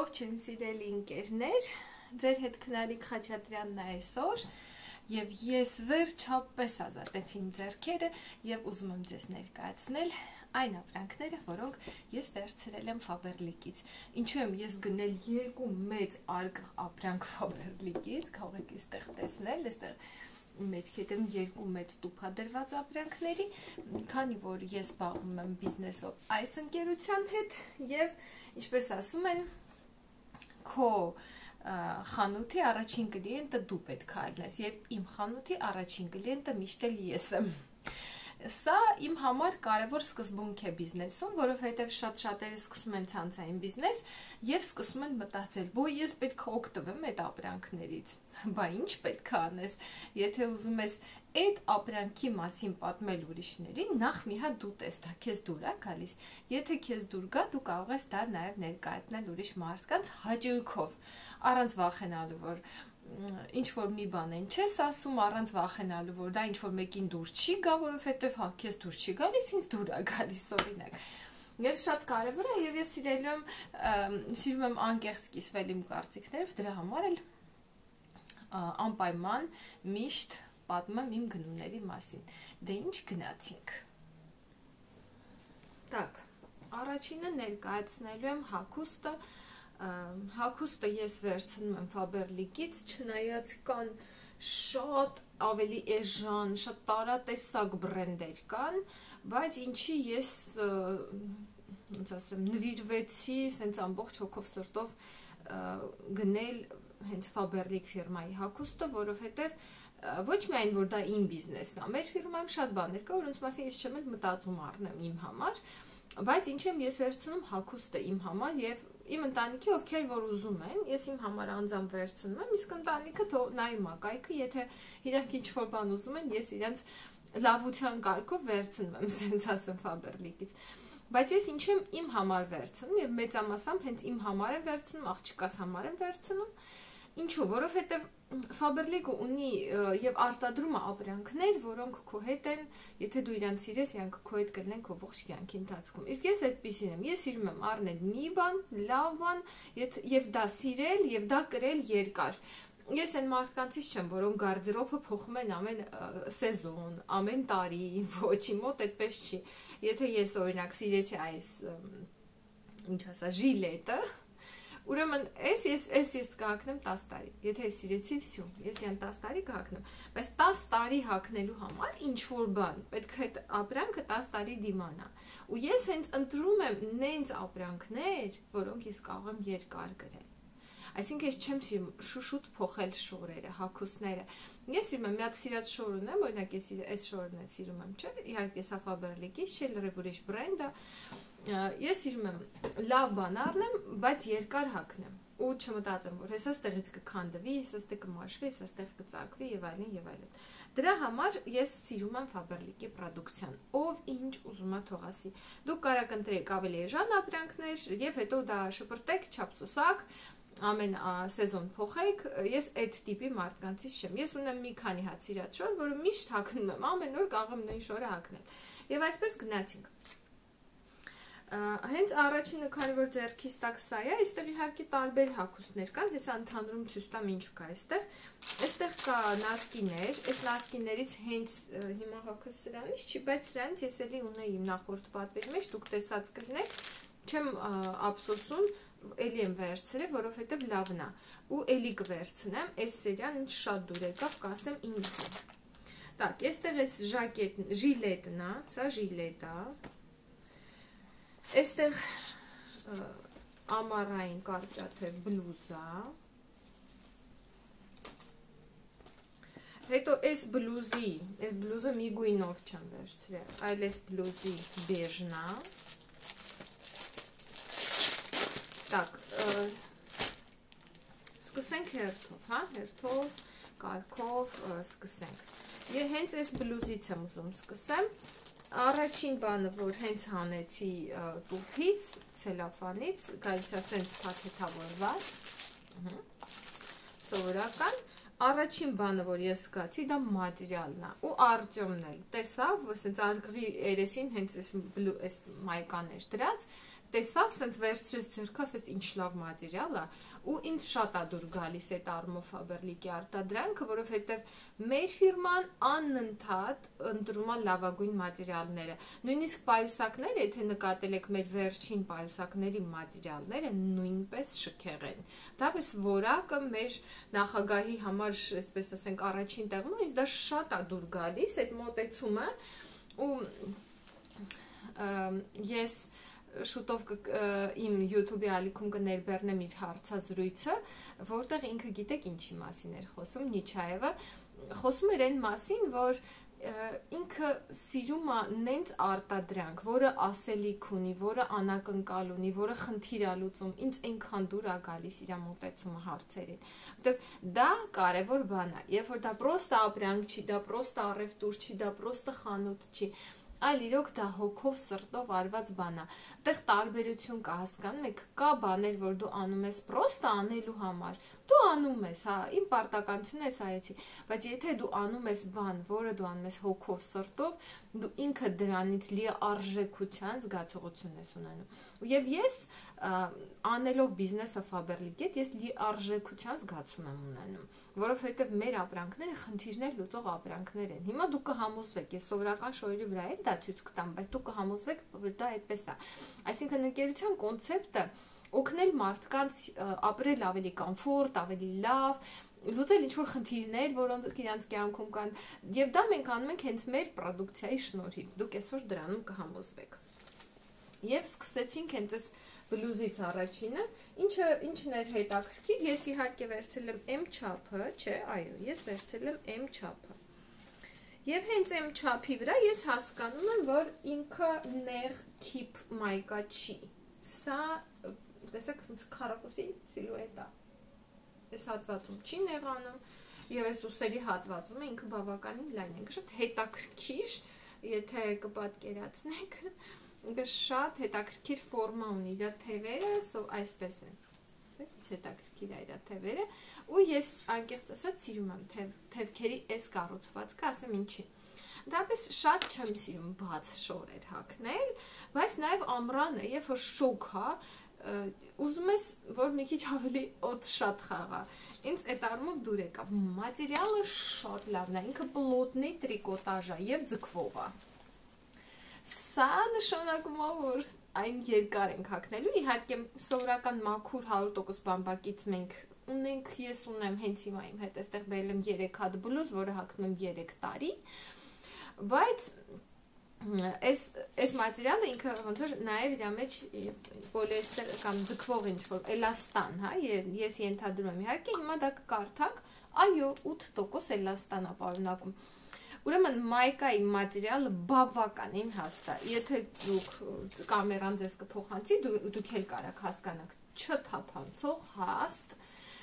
Ողջույն սիրելի ընկերներ, ձեր հետ Քնարիկ Խաչատրյանն է այսօր եւ ես վերջապես ազատեցի իմ ձեռքերը եւ ուզում եմ ձեզ ներկայացնել այն ապրանքները, որոնք ես վերցրել եմ Faberlic-ից։ Ինչու եմ ես գնել երկու մեծ արկղ ապրանք Faberlic-ից, կարող եք այստեղ տեսնել, այստեղ մեջքիդ եմ երկու մեծ տուփադրված ապրանքների, քանի որ ես զբաղվում եմ բիզնեսով այս ընկերության հետ եւ ինչպես ասում են քո խանութի առաջին կլիենտը դու պետք է լինես եւ իմ խանութի առաջին կլիենտը միշտ էլ ես եմ։ Սա իմ համար կարևոր սկզբունք է բիզնեսում, որովհետև շատերը սկսում են ցանցային բիզնես եւ սկսում են մտածել, «Բո ես պետք է օգտվեմ այդ ապրանքներից»։ Բա ինչ պետք է անես, եթե ուզում ես այդ ապրանքի մասին պատմել ուրիշներին, նախ մի հատ դու տեսա, քեզ դուր է գալիս։ Եթե քեզ դուր գա, դու կարող ես դա նաեւ ներկայացնել ուրիշ մարդկանց հաճույքով, առանց վախենալու, որ ինչ որ մի բան են չես ասում, առանց վախենալու, որ դա ինչ որ մեկին դուր չի գա, որովհետև հա քեզ դուր չի գալիս, ինձ դուր է գալիս, օրինակ։ Եվ շատ կարևոր է, եւ ես սիրում եմ անկեղծ կիսվել իմ կարծիքներով, դրա համար էլ անպայման միշտ պատմեմ իմ գնումների մասին։ Դե ինչ գնացինք։ Так, առաջինը ներկայացնելու եմ հագուստը։ Հագուստը ես վերցնում եմ Faberlic-ից, չնայած կան շատ ավելի էժան, շատ տարատեսակ բրենդեր կան, բայց ինչի ես ոնց ասեմ, նվիրվեցի սենց ամբողջ հոգով սրտով գնել հենց Faberlic ֆիրմայի հագուստը, որովհետև ոչ միայն որ դա իմ բիզնեսն է, մեր ֆիրմայում շատ բաներ կա, որոնց մասին ես չեմ մտածում առնեմ իմ համար, բայց ինչ եմ ես վերցնում հագուստը իմ համար եւ իմ ընտանիքի ովքեր որ ուզում են, ես իմ համար անձամբ վերցնում եմ, իսկ ընտանիքը նայ մակայքը, եթե իրենք ինչ-որ բան ուզում են, ես իրենց լավության կարգով վերցնում եմ, ասենց ասեմ Faberlic-ից։ Բայց ես ինչ եմ իմ համար վերցնում եւ մեծամասամբ հենց իմ համար եմ վերցնում, աղջիկաս համար եմ վերցնում։ Ինչու՞, որովհետեւ Faberlic-ը ունի եւ արտադրում է ապրանքներ, որոնք քո հետ են, եթե դու իրան սիրես, իրանք քո հետ կլինեն քո ողջ կյանքի ընթացքում։ Իսկ ես այդպեսին եմ, ես սիրում եմ առնել մի բան, լավ բան, եւ դա սիրել եւ դա կրել երկար։ Ես այն մարդկանցից չեմ, որոնք գարդերոբը փոխում են ամեն սեզոն, ամեն տարի, ոչ, իմ մոտ այդպես չի։ Եթե ես օրինակ սիրեցի այս ինչ ասա, ժիլետը, ուրեմն ես կհագնեմ 10 տարի։ Եթե սիրեցի, վсё, ես յան 10 տարի կհագնեմ, բայց 10 տարի հագնելու համար ինչ որ բան, պետք է այդ ապրանքը 10 տարի դիմանա։ Ու ես հենց ընտրում եմ նենց ապրանքներ, որոնք ես կարող եմ երկար կրել։ Այսինքն ես չեմ սիրում շուշուտ փոխել շորերը, հագուստները։ Ես սիրում եմ մի հատ սիրած շոր ունեմ, օրինակ ես այս շորն էլ սիրում եմ, չէ՞, իհարկե սա Faberlic-ից չէ, լրիվ ուրիշ բրենդ է։ Ես սիրում եմ լավ բան առնեմ, բայց երկար հագնեմ։ Ու չմտածեմ, որ հեսա ստեղից կքանդվի, հեսա ստեղ կմաշվի, հեսա ստեղ կծակվի եւ այլն եւ այլն։ Դրա համար ես սիրում եմ Faberlic-ի պրոդուկցիան։ Ով ինչ ուզում է թող ասի։ Դուք կարող ընտրեք ավելի էժան ապրանքներ եւ հետո դա շպրտեք, չափսոսակ, ամեն սեզոն փոխեք։ Ես այդ տիպի մարդկանցից չեմ։ Ես ունեմ մի քանի հատ սիրած շոր, որը միշտ հագնում եմ, ամեն օր կարող եմ նույն շորը հագնել։ Եվ այսպես գնացինք։ Հենց առաջինը, քանի որ ձեռքիս տակ սա է, այստեղ իհարկե տարբեր հագուստներ կան, հեսա ընդհանրում ցույց տամ ինչ կա այստեղ։ Այստեղ կա նասկիներ, այս նասկիներից հենց հիմա հագուս սրանից չի, բայց սրանից ես էլի ունեի իմ նախորդ պատվերի մեջ, դուք տեսած կլինեք, չեմ ափսոսում, էլի եմ վերցրել, որովհետև լավն է, ու էլի կվերցնեմ, այս սերիան ինչ շատ դուր եկավ, կասեմ ինչու։ Так, այստեղ էս ժիլետն է, սա ժիլետ է։ Այստեղ ամառային կարճաթև բլուզա։ Հետո այս բլուզը մի գույնով չեմ վերցրել, այլ այս բլուզի բեժն է։ Так, սկսենք հերթով, հա, հերթով, կարգով սկսենք։ Ես հենց այս բլուզից եմ ուզում սկսեմ։ Առաջին բանը, որ հենց հանեցի տուփից, ցելոֆանից, գալիս է սենց փաթեթավորված, սովորական, առաջին բանը, որ ես զգացի, դա մատերիալն է, ու Արտյոմն էլ տեսավ, սենց արկղի երեսին հենց այս մայկան էր դրած, տեսավ, սենց վերցրեց ձեռքը, ասեց ինչ լավ մատերիալ է, ու ինձ շատ է դուր գալիս այդ առումով Faberlic-ի արտադրանքը, որովհետև մեր ֆիրման անընդհատ ընտրում է լավագույն մատերիալները։ Նույնիսկ պայուսակները, եթե նկատել եք մեր վերջին պայուսակների մատերիալները, նույնպես շքեղ են։ Դապես որակը մեր նախագահի համար, այսպես ասենք, առաջին տեղում է, ինձ դա շատ է դուր գալիս, այդ մոտեցումը, ու ես շուտով իմ YouTube-ի ալիքում կներբեռնեմ իր հարցազրույցը, որտեղ ինքը գիտեք ինչի մասին էր խոսում, Նիչայևը, խոսում էր այն մասին, որ ինքը սիրում է նենց արտադրանք, որը ասելիք ունի, որը անակնկալ ունի, որը խնդիր է լուծում, ինձ այնքան դուր է գալիս իր մոտեցումը հարցերին, որտեղ դա կարևոր բան է, երբ որ դա պրոստը ապրանք չի, դա պրոստը առևտուր չի, դա պրոստը խանութ չի, այլ իրոք դա հոգով սրտով արված բան է։ Այդտեղ տարբերություն կա, հասկանում եք, կա բաներ, որ դու անում ես պրոստը անելու համար, դու անում ես, հա, իմ պարտականությունն ես արեցի, բայց եթե դու անում ես բան, որը դու անում ես հոգով սրտով, դու ինքը դրանից լիարժեքության զգացողություն ես ունենում։ Եվ ես անելով բիզնեսը Faberlic-ի հետ, ես լիարժեքության զգացում եմ ունենում, որովհետև մեր ապրանքները խնդիրներ լուծող ապրանքներ են։ Հիմա դուք կհամոզվեք, ես սովորական շոուերի վրա էլ դա ցույց կտամ, բայց դուք կհամոզվեք, որ դա այդպես է։ Այսինքն ընկերության կոնցեպտը օգնել մարդկանց ապրել ավելի կոմֆորտ, ավելի լավ, լուծել ինչ-որ խնդիրներ, որոնք իրանց կյանքում կան, եւ դա մենք անում ենք հենց մեր պրոդուկցիայի շնորհիվ։ Դուք այսօր դրանում կհամոզվեք։ Եվ սկսեցինք հենց այս բլուզից առաջինը, ինչն էր հետաքրքիր, ես իհարկե վերցրել եմ M չափը, չէ, այո, ես վերցրել եմ M չափը։ Եվ հենց M չափի վրա ես հասկանում եմ, որ ինքը նեղ քիփ մայկա չի։ Սա, տեսեք, քառակուսի սիլուետ է։ Այս հատվածում չի նեղանում, եւ այս ուսերի հատվածում ինքը բավականին լայն է, շատ հետաքրքիր, եթե կպատկերացնեք, ինքը շատ հետաքրքիր ֆորմա ունի, իր թևերը այսպես են, ինչ հետաքրքիր է իր թևերը, ու ես անկեղծ ասած սիրում եմ թևքերի այս կառուցվածքը, ասեմ ինչի։ Դապես շատ չեմ սիրում բաց շորեր հագնել, բայց նաեւ ամռանը, երբ որ շոգ է, ուզում ես, որ մի քիչ ավելի օդ շատ խաղա։ Ինձ այդ առումով դուր եկավ։ Մատերիալը շատ լավն է, ինքը պլոտնի տրիկոտաժ է եւ ձգվող է։ Սա նշանակում է, որ այն երկար ենք հագնելու։ Իհարկե, սովորական մաքուր 100% բամբակից մենք ունենք, ես ունեմ հենց հիմա իմ հետ այստեղ բերել եմ 3 հատ բլուզ, որը հագնում եմ 3 տարի, բայց այս մատերիալը ինքը ոնց որ նաև իր մեջ պոլիեստեր կամ ձգվող ինչ-որ էլաստան, հա, ես ենթադրում եմ, իհարկե հիմա դա կկարդանք, այո, 8% էլաստան է պարունակում։ Ուրեմն մայկայի մատերիալը բավականին հաստ է։ Եթե դուք կամերան ձեզ կփոխանցի, դուք էլ կարաք հասկանաք, չթափանցող, հաստ,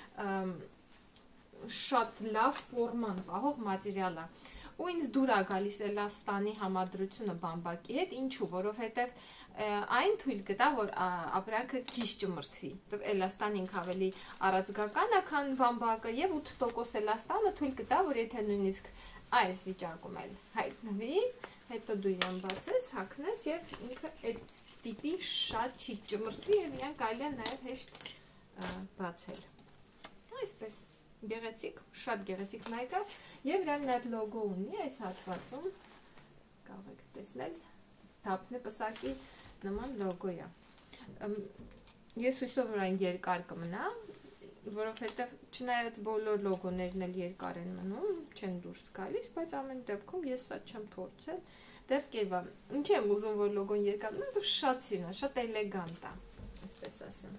շատ լավ ֆորման պահող մատերիալ է։ Ու ինձ դուր է գալիս էլաստանի համադրությունը բամբակի հետ, ինչու, որովհետև այն թույլ կտա, որ ապրանքը քիչ ճմրթվի։ Էլաստանն ինքը ավելի առաձգական է, քան բամբակը, եւ 8% էլաստանը թույլ կտա, որ եթե նույնիսկ այս վիճակում էլ հայտնվի, հետո դու իրան բացես, հագնես եւ ինքը այդ տիպի շատ չի ճմրթվի եւ իրան կարելի է նաեւ հեշտ բացել։ Այսպես գեղեցիկ, շատ գեղեցիկ մայկա եւ իրան նայ լոգո ունի այս հատվածում, կարող եք տեսնել, դափնե պսակի նման լոգո է։ Ես հույսով որ այն երկար կմնա, որովհետեւ չնայած բոլոր լոգոներն էլ երկար են մնում, չեն դուրս գալիս, բայց ամեն դեպքում ես սա չեմ փորձել։ Դեռ կերվա։ Ինչ եմ ուզում որ լոգոն երկար մնա, դու շատ սիրուն է, շատ էլեգանտ է, այսպես ասեմ։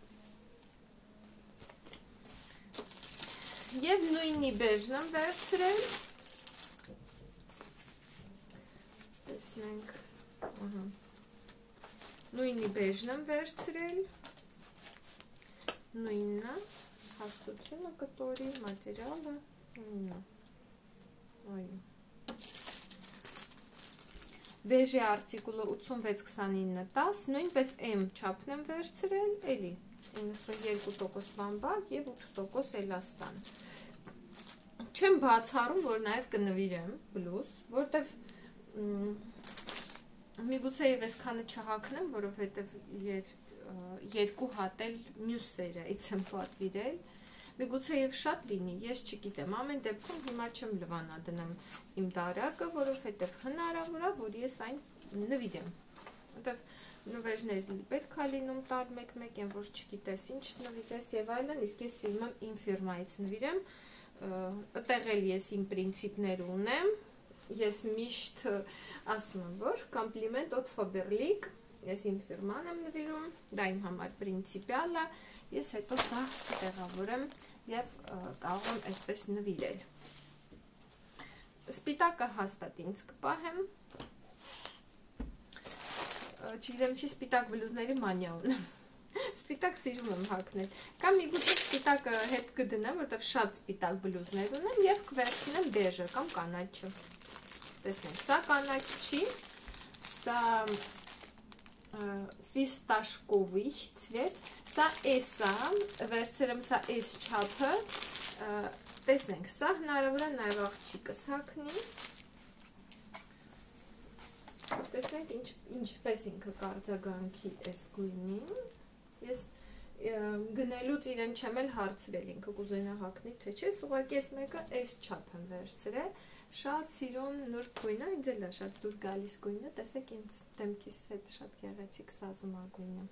Եվ նույնի բեժն եմ վերցրել, տեսնենք, նույնի բեժն եմ վերցրել, նույնը, հաստությունը կտորի, մատերիալը, նույնը, բեժի արտիկուլը 86-29-10, նույնպես M չափն եմ վերցրել, էլի, 92% բամբակ և 8% էլաստան։ Չեմ բացառում, որ նաև կնվիրեմ բլուզ, որտև միգուցե եւ այսքանը չհակնեմ, որովհետեւ երկու հատ էլ մյուս սերիայից եմ պատվիրել, միգուցե եւ շատ լինի, ես չգիտեմ, ամեն դեպքում հիմա չեմ լվանա դնեմ իմ դարակը, որովհետեւ հնարավոր է, որ ես այն նվիրեմ, որովհետեւ նվերներ պետք է լինում տալ մեկ-մեկ, են որ չգիտես ինչ նվիրես եւ այլն, իսկ ես սիրում եմ իմ ֆիրմայից նվիրեմ, այդտեղ էլ ես իմ պրինցիպներ ունեմ, ես միշտ ասում եմ, որ կոմպլիմենտ օդ Faberlic, ես իմ ֆիրման եմ նվիրում, դա իմ համար պրինցիպիալ է, ես հետո սա կտեղավորեմ եւ կարող եմ այսպես նվիրել։ Սպիտակը հաստատ ինձ կպահեմ, չգիտեմ չի սպիտակ բլուզների մանիա ունեմ, սպիտակ սիրում եմ հագնել, կամ միգուցե սպիտակը հետ կդնեմ, որտեղ շատ սպիտակ բլուզներ ունեմ եւ կվերցնեմ բեժը կամ կանաչը, տեսնենք, սա կանաչ չի, սա ֆիստաշկովый цвет, սա S է, վերցրեմ սա S չափը, տեսնենք, սա հնարավոր է նաև աղջիկս հագնի, տեսնենք ինչպես ինքը կարձագանքի այս գույնին, ես գնելուց իրեն չեմ էլ հարցրել ինքը կուզենա հագնի, թե չէ, ուղղակի այս մեկը S չափ եմ վերցրել, շատ սիրուն նուրբ գույնը, ինձ էլ է շատ դուր գալիս գույնը, տեսեք ինձ դեմքիս հետ շատ գեղեցիկ սազում է գույնը։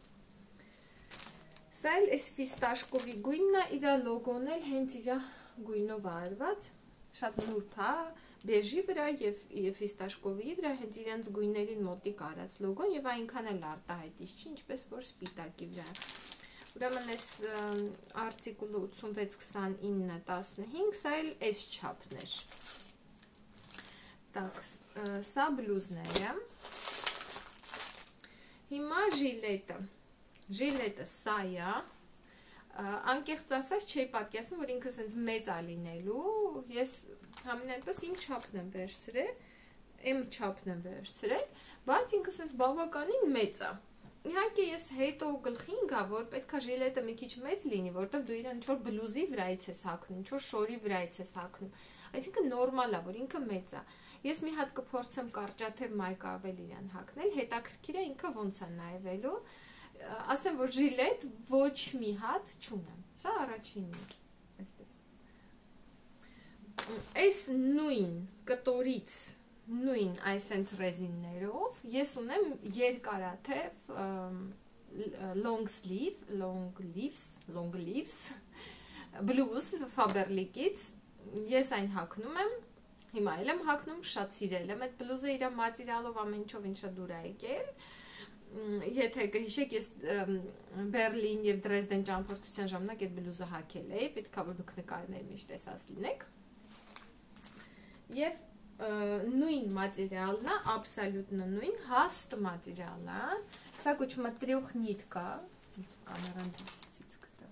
Սա էլ այս ֆիստաշկովի գույնն է, իր լոգոն էլ հենց իր գույնով արված, շատ նուրբ է, բեժի վրա եւ ֆիստաշկովի վրա հենց իրենց գույներին մոտիկ արած լոգոն եւ այնքան էլ արտահայտիչ չի, ինչպես որ սպիտակի վրա։ Ուրեմն այս արտիկուլը 86-29-15, սա էլ այս չափն էր։ Так, սա բլուզները, հիմա ժիլետը սա է, անկեղծ ասած չի պատկերացնում, որ ինքը սենց մեծ է լինելու, ես համենայնպես իմ չափն եմ վերցրել, իմ չափն եմ վերցրել, բայց ինքը սենց բավականին մեծ է, իհարկե ես հետո գլխին գա, որ պետք է ժիլետը մի քիչ մեծ լինի, որտեղ դու իրեն ինչ-որ բլուզի վրայից ես հագնում, ինչ-որ շորի վրայից ես հագնում, այսինքն նորմալ է, որ ինքը մեծ է, ես մի հատ կփորձեմ կարճաթև մայկա ավել իրան հագնել, հետաքրքիր է ինքը ոնց է նայվելու, ասեմ, որ ժիլետ ոչ մի հատ չունեմ, սա առաջինն է, այսպես, այս նույն կտորից, նույն այսենց ռեզիններով, ես ունեմ երկարաթև long sleeves, բլուզ Faberlic-ից, ես այն հագնում եմ, հիմա էլ եմ հագնում, շատ սիրել եմ այդ բլուզը իր մատերիալով ամենչով ինչա դուր է եկել, եթե կհիշեք, ես Բերլին եւ Դրեզդեն ճամփորդության ժամանակ այդ բլուզը հագել էի, պետք է որ դուք նկարներ միշտ տեսած լինեք, եւ նույն մատերիալն է, абсолютно նույն, հաստ մատերիալն է, սա կոչվում է трёхнитка, կամերան ձեզ ցույց կտա,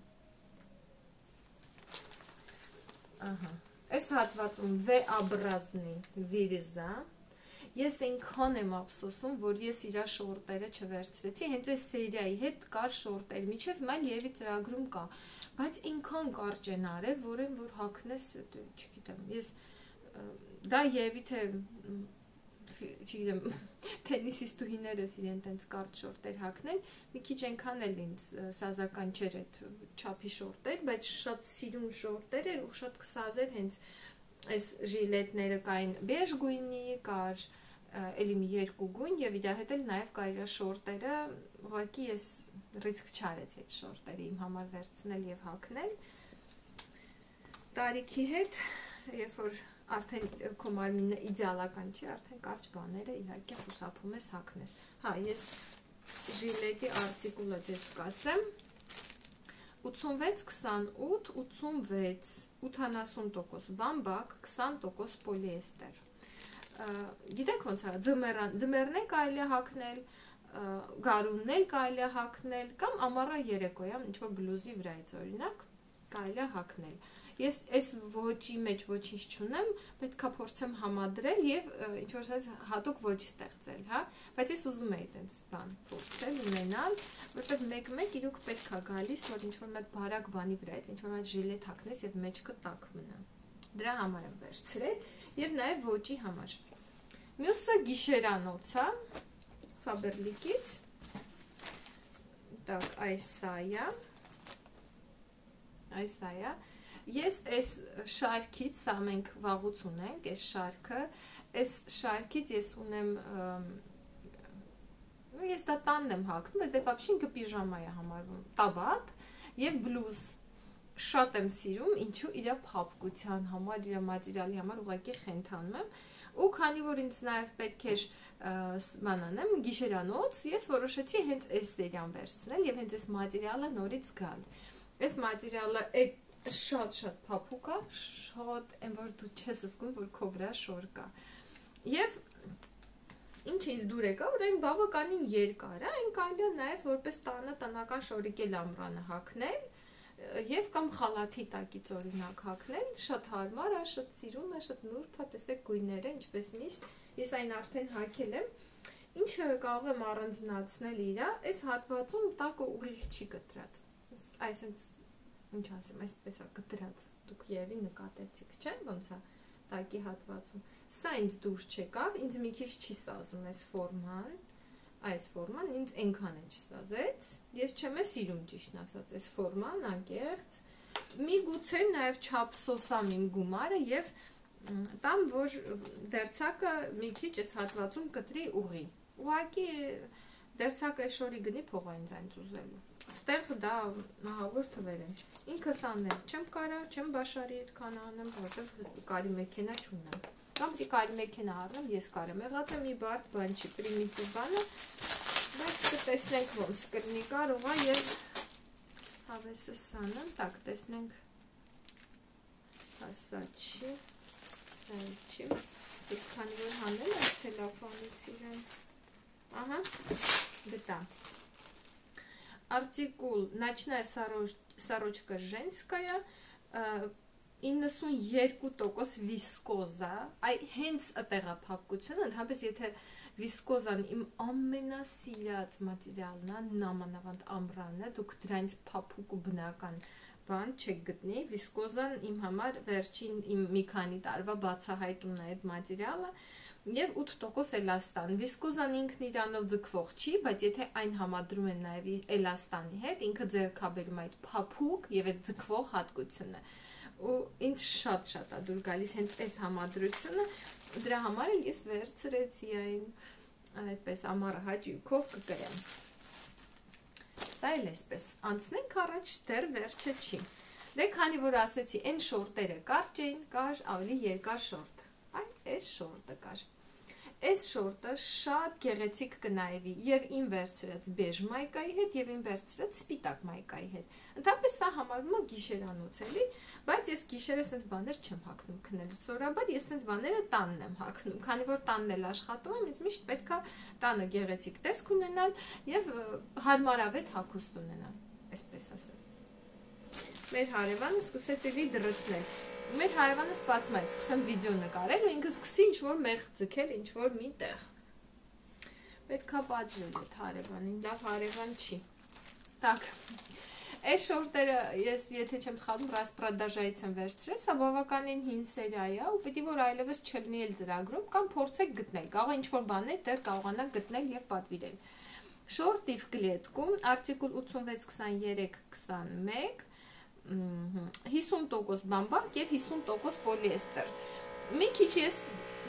ահա, այս հատվածում V-образный վիրիզա, ես այնքան եմ ափսոսում, որ ես իր շորտերը չվերցրեցի, հենց այս սերիայի հետ կար շորտեր, միջև հիմա Լևի ծրագրում կա, բայց այնքան կարճ են արել, որ հագնես, չգիտեմ, ես դա երևի թե չգիտեմ, տենիսիստուհիներս իրեն տենց կարճ շորտեր հագնել, մի քիչ այնքան էլ ինձ սազական չէր այդ չափի շորտեր, բայց շատ սիրուն շորտեր էր ու շատ կսազեր հենց այս ժիլետները կային բեժ գույնի, կար էլի մի երկու գույն եւ իր հետ էլ նաեւ կար իր շորտերը, ուղղակի ես ռիսկ չարեցի այդ շորտերը իմ համար վերցնել եւ հագնել։ Տարիքի հետ, երբ որ արդեն քո մարմինը իդեալական չի, արդեն կարճ բաները իհարկե խուսափում ես հագնես։ Հա, ես ժիլետի արտիկուլը դες կասեմ 86-28, 86, 80% բամբակ, 20% պոլիեստեր։ Գիտեք ոնց է, ձմեռն է կարելի է հագնել, գարունն էլ կարելի է հագնել, կամ ամառա երեկոյան ինչ-որ բլուզի վրայից օրինակ կարելի է հագնել։ Ես այս ոճի մեջ ոչինչ չունեմ, պետք է փորձեմ համադրել եւ ինչ-որ ասած հատուկ ոճ ստեղծել, հա, բայց ես ուզում եի այդպես բան փորձել ունենալ, որտեղ մեկ-մեկ իրոք պետք է գալիս, որ ինչ-որ մի բարակ բանի վրայից ինչ-որ մի ժիլետ հագնես եւ մեջքը տաք մնա։ Դրա համար եմ վերցրել եւ նաեւ ոճի համար։ Մյուսը գիշերանոց է, Faberlic-ից, так, այս սա է, ես այս շարքից, սա մենք վաղուց ունենք, այս շարքը, այս շարքից ես ունեմ, ես դա տանն եմ հագնում, դե вообще ինքը պիժամա է համարվում, տաբատ եւ բլուզ, շատ եմ սիրում, ինչու իր փափկության համար, իր մատերիալի համար ուղղակի խենթանում եմ, ու քանի որ ինձ նաեւ պետք էր բանանեմ գիշերանոց, ես որոշեցի հենց այս սերիան վերցնել եւ հենց այս մատերիալը նորից գալ։ Այս մատերիալը շատ փափուկ է, շատ այն որ դու չես զգում, որ քո վրա շոր կա։ Եվ ինչ ինձ դուր եկա, որ այն բավականին երկար է, այն կարելի է նաեւ որպես տնական շորիկել ամռանը հագնել, եւ կամ խալաթի տակից օրինակ հագնել, շատ հարմար է, շատ սիրուն է, շատ նուրբ է, տեսեք գույները, ինչպես միշտ, ես այն արդեն հագել եմ, ինչը կարող եմ առանձնացնել իրա, այս հատվածում տակը ուղիղ չի կտրած, այսինքն, ինչ ասեմ, այսպես է կտրած, դուք եւի նկատեցիք, չէ՞, ոնց է տակի հատվածում, սա ինձ դուրս չեկավ, ինձ մի քիչ չի սազում այս ֆորման, ինձ այնքան է չսազեց, ես չեմ սիրում ճիշտն ասած, այս ֆորման, անկեղծ, միգուցե նաև չափսոսամ իմ գումարը եւ տամ, որ դերձակը մի քիչ այս հատվածում կտրի ուղի, ուղղակի դերձակը շորի գնի փող է ինձ այնց ուզելու, ստեղ դա ահավոր թվեր են, ինքս անել չեմ կարա, չեմ բաշարի այդքան անեմ, որովհետեւ կարի մեքենա չունեմ, կամ պիտի կարի մեքենա առնեմ, ես կարեմ, եղած է մի բարդ բան չի, պրիմիտիվ բանը, բայց կտեսնենք ոնց կլինի, կարող է եւ հավեսը սանն, так, տեսնենք, սա չի, ես քանի որ հանել եմ ցելոֆանից իրեն, ահա, գտա, արտիկուլ, ночная сорочка женская, 92% վիսկոզա, հենց տեղափակությունը, ընդհանրապես եթե վիսկոզան իմ ամենասիրած մատերիալն է, նամանավանդ ամռանն է, դուք դրանից փափուկ ու բնական բան չեք գտնի, վիսկոզան իմ համար վերջին իմ մի քանի տարվա բացահայտումն է այդ մատերիալը, եւ 8% էլաստան, վիսկոզան ինքն իրանով ձգվող չի, բայց եթե այն համադրում են նաեւ էլաստանի հետ, ինքը ձեռքաբերում այդ փափուկ եւ այդ ձգվող հատկությունը ու ինձ շատ է դուր գալիս հենց այս համադրությունը, դրա համար էլ ես վերցրեցի այն այդպես ամառը հաճույքով կկրեմ։ Սա էլ այսպես, անցնենք առաջ, դեռ վերջը չի։ Դե քանի որ ասեցի, այն շորտերը կարճ էին, կար ավելի երկար շորտ։ Այս շորտը կար։ Այս շորտը շատ գեղեցիկ կնայվի եւ իմ վերցրած բեժ մայկայի հետ եւ իմ վերցրած սպիտակ մայկայի հետ։ Ընդհանրապես սա համարվում է գիշերանոց էլի, բայց ես գիշերը sense բաներ չեմ հագնում քնելուց սովորաբար, ես sense բաները տանն եմ հագնում, քանի որ տանն էլ աշխատում եմ, ինձ միշտ պետքա տանը գեղեցիկ տեսք ունենալ եւ հարմարավետ հագուստ ունենալ, այսպես ասեմ։ Մեր հարևանը սկսեց էլի դրծնել։ Մեր հարևանը սպասում է, սկսեմ վիդեո նկարել ու ինքը սկսի ինչ-որ մեղ ձգել, ինչ-որ մի տեղ։ Պետքա պատժել այդ հարևանին, լավ հարևան չի։ Так, այս շորտերը ես եթե չեմ սխալվում, ռասպրադաժայից եմ վերցրել, սա բավականին հին սերիա է ու պիտի որ այլևս չլինի էլ ծրագրում կամ փորձեք գտնել, կարող է ինչ-որ բաներ դեռ կարողանաք գտնել եւ պատվիրել։ Շորտիվ կլետկում, արտիկուլ 86-23-21 50% բամբակ եւ 50% պոլիեստեր։ Մի քիչ ես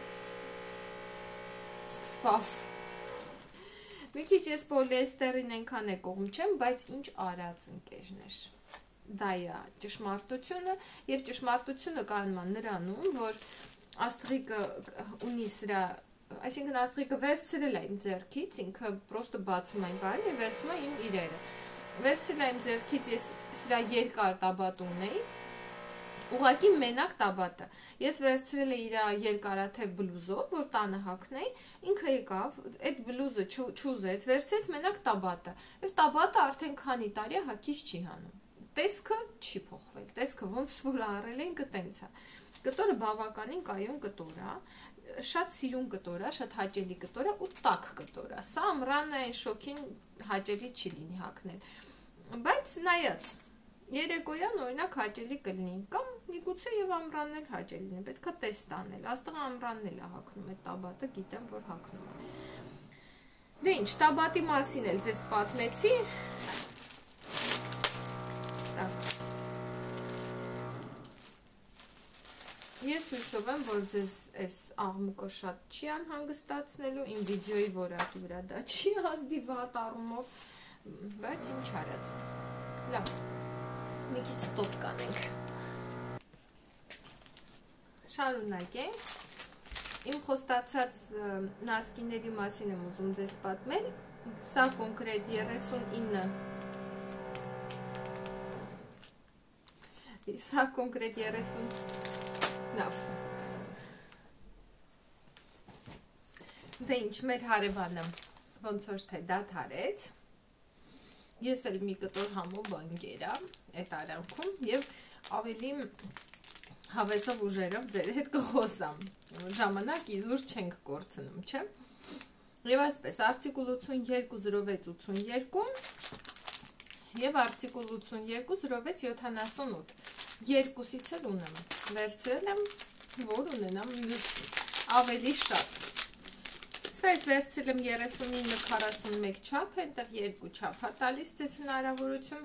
սկսվավ։ Մի քիչ ես պոլիեստերին այնքան է կողմ չեմ, բայց ինչ արած ընկերներ։ Դա է ճշմարտությունը եւ ճշմարտությունը կանում է նրանում, որ աստղիկը ունի սրա, այսինքն աստղիկը վերցրել է իմ ձեռքից, ինքը պրոստը բացում է այն բանը եւ վերցնում է իմ իրերը։ Վերցրել եմ ձեռքից ես սրա երկար տաբատ ունեի, ուղղակի մենակ տաբատը, ես վերցրել եմ իր երկարաթև բլուզով, որ տանը հագնեի, ինքը եկավ, այդ բլուզը չուզեց, վերցրեց մենակ տաբատը, և տաբատը արդեն քանի տարի հագից չի հանում, տեսքը չի փոխվել, տեսքը ոնց որ առել են կտենց է, կտորը բավականին կայուն կտոր է, շատ սիրուն կտոր է, շատ հաճելի կտոր է ու տաք կտոր է, սա ամռանը այն շոքին հաճելի չի լինի հագնել, բայց նայած, երեկոյան օրինակ հաճելի կլինի, կամ միգուցե եւ ամռանն էլ հաճելի լինի, պետքա տեստ անել, աստղը ամռանն էլ է հագնում, այդ տաբատը գիտեմ, որ հագնում է։ Դե ինչ, տաբատի մասին էլ ձեզ պատմեցի, ես հույսով եմ, որ ձեզ այս աղմուկը շատ չի անհանգստացնելու, իմ վիդեոյի որակի վրա դա չի ազդի վատ առումով, բայց ինչ արած։ Լավ, մի քիչ ստոպ կանենք։ Շարունակենք։ Իմ խոստացած նասկիների մասին եմ ուզում ձեզ պատմել, սա կոնկրետ 39 Սա կոնկրետ 30 Լավ։ Դե ինչ, մեր հարևանը ոնց որ թե դադարեց, ես էլ մի կտոր համով բանկերա այդ արանքում և ավելի հավեսով ուժերով ձեր հետ կխոսամ, ժամանակ իզուր չենք կորցնում, չէ։ Եվ այսպես, արտիկուլ 820682 և արտիկուլ 820678 երկուսից էլ ունեմ, վերցրել եմ, որ ունենամ մյուս ավելի շատ։ Սա ես վերցրել եմ 39-41 չափ, այնտեղ երկու չափ է տալիս ձեզ հնարավորություն։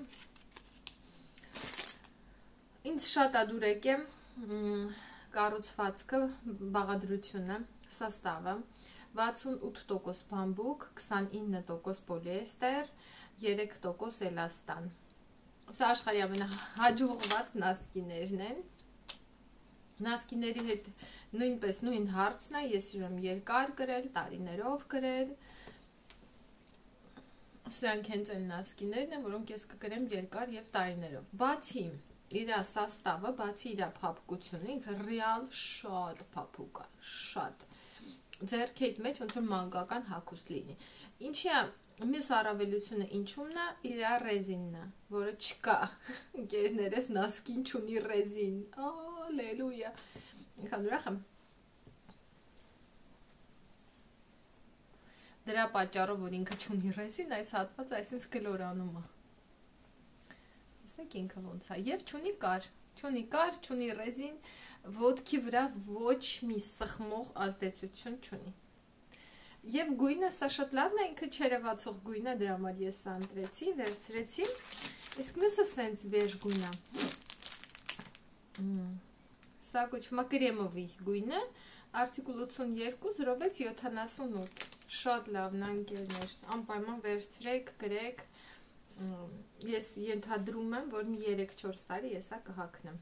Ինձ շատ ադուրեք է կառուցվածքը, բաղադրությունը, սաստավը, 68% բամբուկ, 29% պոլիեստեր, 3% էլաստան։ Սա աշխարհի ամենահաջողված նասկիներն են։ Նասկիների հետ նույնպես նույն հարցն է, ես սիրում եմ երկար կրել, տարիներով կրել։ Սրանք հենց այն նասկիներն են, որոնք ես կկրեմ երկար եւ տարիներով։ Բացի իր սաստավը, բացի իր փափկությունը, ինքը ռեալ շատ փափուկ է, շատ։ Ձեռքիդ մեջ ոնց որ մանկական հագուստ լինի։ Ինչի է մյուս առավելությունը ինչումն է, իր ռեզինն է, որը չկա։ Ընկերներս նասկին չունի ռեզին։ Ալելույա։ Ինքան ուրախ եմ։ Դրա պատճառով, որ ինքը չունի ռեզին, այս հատվածը այսինքն գլորանում է։ Տեսեք ինքը ոնց է, եւ չունի կար, չունի ռեզին, ոտքի վրա ոչ մի սխմող ազդեցություն չունի։ Եվ գույնը սա շատ լավն է, ինքը չերևացող գույն է, դրա համար ես սանտրեցի, վերցրեցի, իսկ մյուսը սենց բեժ գույն է։ Սա կոչվում է կրեմովի գույնը, արտիկուլ 820678, շատ լավն է ընկերներ, անպայման վերցրեք, գրեք, ես ենթադրում եմ, որ մի 3-4 տարի ես սա կհագնեմ։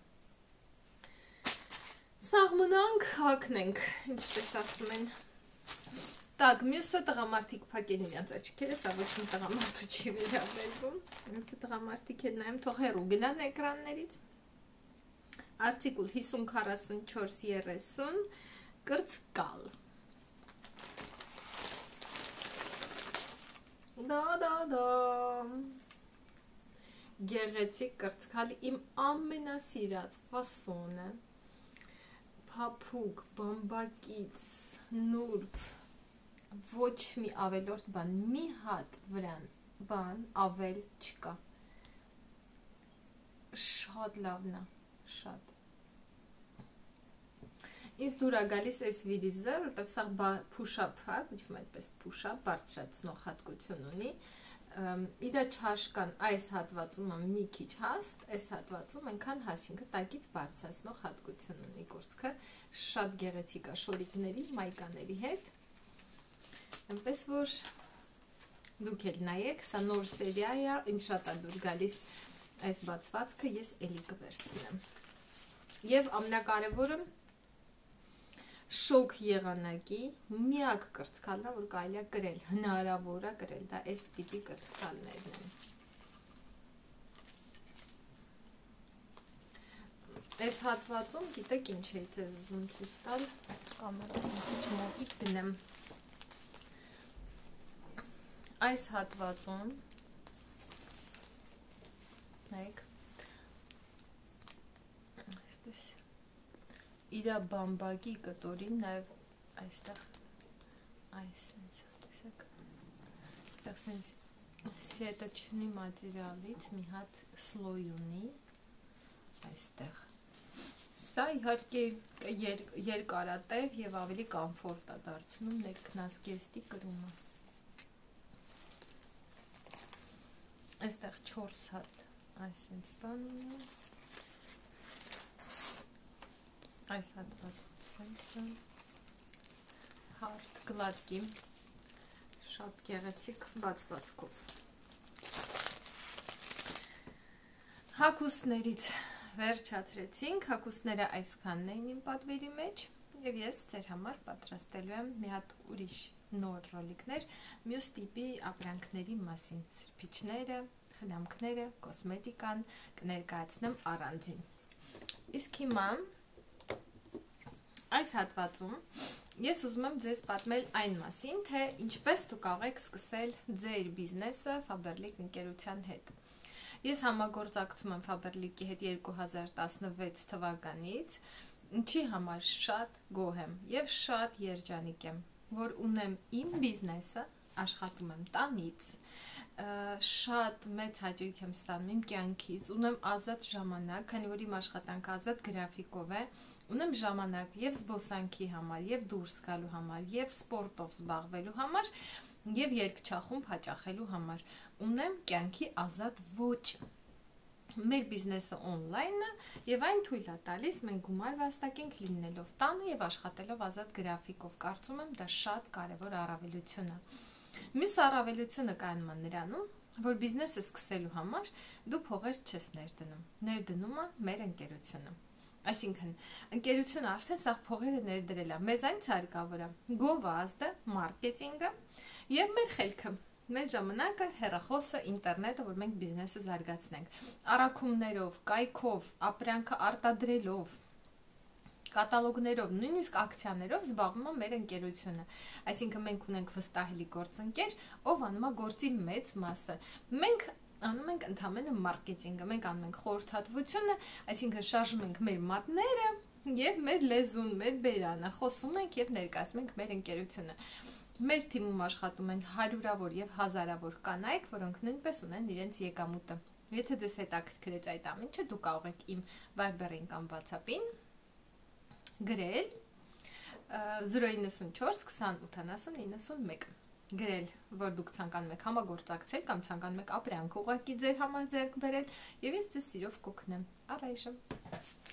Սաղմնանք, հագնենք, ինչպես ասում են։ Так, մյուսը տղամարդիկ փակեն իրենց աչքերը, սա ոչ մի տղամարդու չի վերաբերվում։ Տղամարդիկ հետ նայեմ, թող հեռու գնան էկրաններից։ Արտիկուլ 504430 կրծկալ։ Դա։ Գեղեցիկ կրծքալի իմ ամենասիրած ֆասոնը։ Փափուկ, բամբակից, նուրբ, ոչ մի ավելորդ բան, մի հատ վրան բան ավել չկա։ Շատ լավն է, շատ։ Ինձ դուր է գալիս այս վիրիզը, որտեղ սա push-up է, կոչվում է այդպես push-up, բարձրացնող հատկություն ունի։ Իր չաշկան այս հատվածում մի քիչ հաստ, այս հատվածում այնքան հաստ, ինքը տակից բարձրացնող հատկություն ունի կուրծքը, շատ գեղեցիկ է շորիկների, մայկաների հետ։ Այնպես որ դուք էլ նայեք, սա նոր սերիա է, ինձ շատ է դուր գալիս այս բացվածքը, ես էլի կվերցնեմ։ Եվ ամենակարևորը շոկ եղանակի միակ կրծքալն է, որ կարելի է կրել, հնարավոր է կրել, դա այս տիպի կրծքալներն են։ Այս հատվածում, գիտեք ինչ էի ձեզ ուզում ցույց տալ, կամերան քիչ մոտիկ դնեմ։ Այս հատվածում, նայեք, այսպես իրա բամբակի կտորին նաև այստեղ այս սենց, տեսեք, այստեղ սենց սիետաչնի մատերիալից մի հատ սլոյ ունի, այստեղ, Սա իհարկե երկարատև եւ ավելի կոմֆորտ է դարձնում ներքնազգեստի կրումը։ Այստեղ 4 հատ այսպես բան ունի։ Այս հատվածում սենսը հարթ գլատկի շատ գեղեցիկ բացվածքով։ Հագուստներից վերջացրեցինք, հագուստները այսքանն էին իմ պատվերի մեջ եւ ես ձեր համար պատրաստելու եմ մի հատ ուրիշ նոր ռոլիկներ մյուս տիպի ապրանքների մասին, սրբիչները, խնամքները, կոսմետիկան կներկայացնեմ առանձին։ Իսկ հիմա այս հատվածում ես ուզում եմ ձեզ պատմել այն մասին, թե ինչպես դուք կարող եք սկսել ձեր բիզնեսը Faberlic ընկերության հետ։ Ես համագործակցում եմ Faberlic-ի հետ 2016 թվականից, ինչի համար շատ գոհ եմ եւ շատ երջանիկ եմ, որ ունեմ իմ բիզնեսը, աշխատում եմ տանից, շատ մեծ հաճույք եմ ստանում իմ կյանքից, ունեմ ազատ ժամանակ, քանի որ իմ աշխատանքը ազատ գրաֆիկով է, ունեմ ժամանակ եւ զբոսանքի համար, եւ դուրս գալու համար, եւ սպորտով զբաղվելու համար, եւ երգչախումբ հաճախելու համար, ունեմ կյանքի ազատ ոճ։ Մեր բիզնեսը օնլայն է եւ այն թույլ է տալիս մենք գումար վաստակենք լինելով տանը եւ աշխատելով ազատ գրաֆիկով։ Կարծում եմ դա շատ կարեւոր առավելություն է։ Մյուս առավելությունը կայանում է նրանում, որ բիզնեսը սկսելու համար դու փողեր չես ներդնում։ Ներդնում է մեր ընկերությունը։ Այսինքն, ընկերությունը արդեն սաղ փողերը ներդրել է։ Մեզ այն հարկավոր է գովազդը, մարքեթինգը եւ մեր խելքը։ Մեր ժամանակը, հեռախոսը, ինտերնետը, որ մենք բիզնեսը զարգացնենք։ Առաքումներով, կայքով, ապրանքը արտադրելով, կատալոգներով, նույնիսկ ակցիաներով զբաղվում է մեր ընկերությունը։ Այսինքն մենք ունենք վստահելի գործընկեր, ով անում է գործի մեծ մասը։ Մենք անում ենք ընդհանրապես մարքեթինգը, մենք անում ենք խորհրդատվությունը, այսինքն շարժում ենք մեր մատները եւ մեր լեզուն, մեր բերանը, խոսում ենք եւ ներկայացնում ենք մեր ընկերությունը։ Մեր թիմում աշխատում են հարյուրավոր եւ հազարավոր կանայք, որոնք նույնպես ունեն իրենց եկամուտը։ Եթե ձեզ հետաքրքրեց այդ ամենը, դուք կարող եք իմ Viber-ին կամ WhatsApp-ին գրել 094 28 91 գրել, որ դուք ցանկանում եք համագործակցել կամ ցանկանում եք ապրանք ուղղակի ձեր համար ձեռք բերել, եւ ես ձեզ սիրով կօգնեմ։ Առայժմ